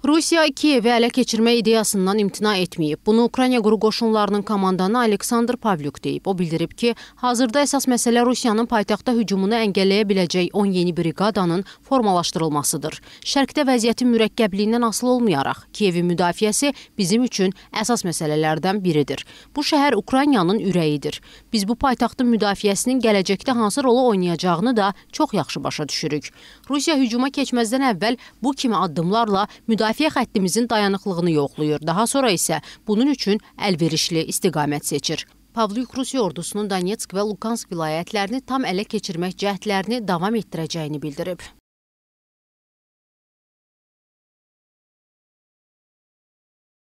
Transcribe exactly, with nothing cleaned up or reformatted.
Rusiya Kiyevi ələ keçirmə ideyasından imtina etməyib. Bunu Ukrayna quru qoşunlarının komandanı Aleksandr Pavlyuk deyib. O bildirib ki, hazırda əsas məsələ Rusiyanın paytaxta hücumunu əngəlləyə biləcək on yeni briqadanın formalaşdırılmasıdır. Şərqdə vəziyyətin mürəkkəbliyindən asılı olmayaraq, Kiyevin müdafiəsi bizim üçün əsas məsələlərdən biridir. Bu şəhər Ukraynanın ürəyidir. Biz bu paytaxtın müdafiəsinin gələcəkdə hansı rolu oynayacağını da çox yaxşı başa düşürük. Rusiya hücuma keçməzdən əvvəl bu kimi addımlarla müdafiə Müdafiə xəttimizin dayanıqlığını yoxlayır. Daha sonra isə bunun üçün əlverişli istiqamət seçir. Pavlyuk Rusiya ordusunun Donetsk və Lukansk vilayətlərini tam ələ keçirmək cəhdlərini davam etdirəcəyini bildirib.